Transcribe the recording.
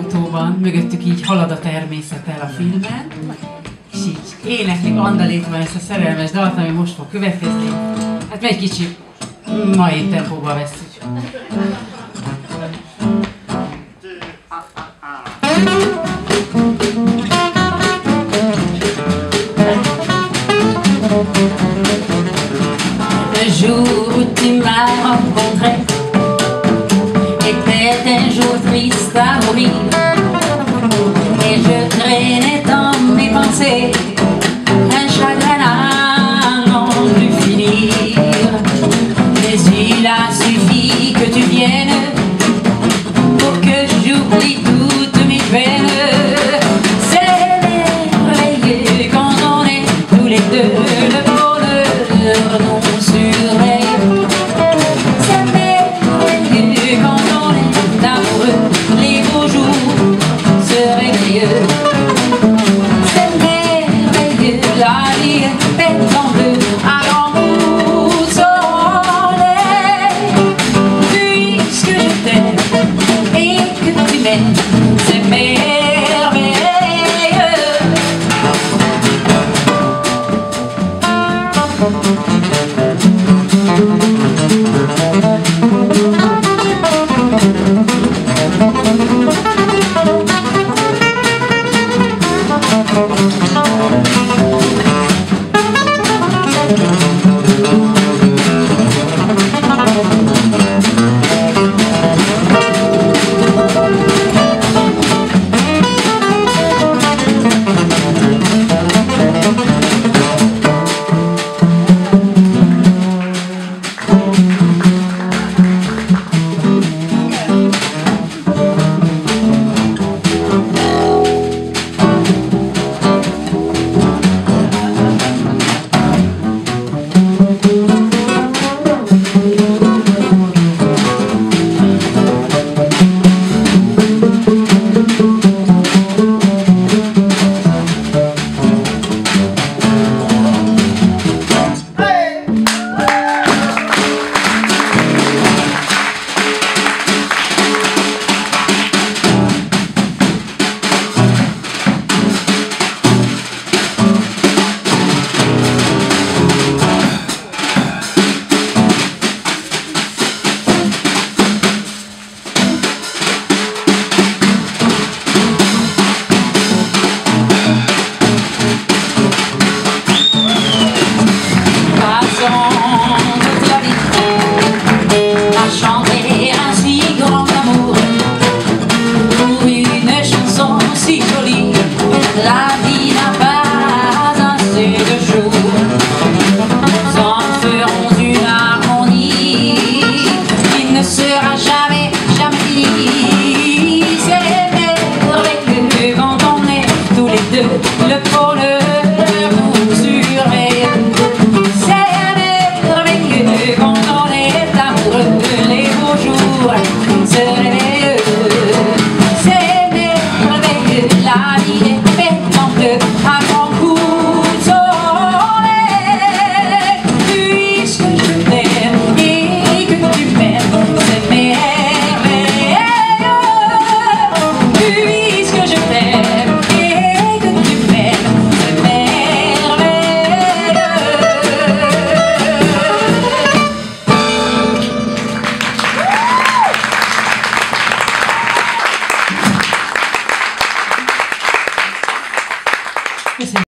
autóban, mögöttük így halad a természet el a filmen, és így éneklik Andalétban ezt a szerelmes dalt, ami most fog következni. Hát egy kicsi mai tempóba vesszük. Le jour où tu m'as rencontré était un jour triste à mourir, et je traînais dans mes pensées un chagrin à n'en plus finir. Mais il a suffi que tu viennes pour que j'oublie toutes mes peines. C'est merveilleux quand on est tous les deux, le bonheur non surveillé. C'est merveilleux quand on est amoureux, les beaux jours se réveillent. C'est merveilleux, la vie est faite en bleu, à l'amour soleil. Puisque je t'aime et que tu m'aimes, c'est merveilleux. La vie n'a pas assez de jours, nous en ferons une harmonie qui ne sera jamais, jamais finie. C'est merveilleux quand on est tous les deux, le bonheur nous surveille. C'est merveilleux quand on est amoureux, les beaux jours se réveillent. C'est merveilleux, la vie est à grand coup de soleil. Puisque je t'aime et que tu m'aimes, c'est merveilleux. Puisque je t'aime et que tu m'aimes, c'est merveilleux.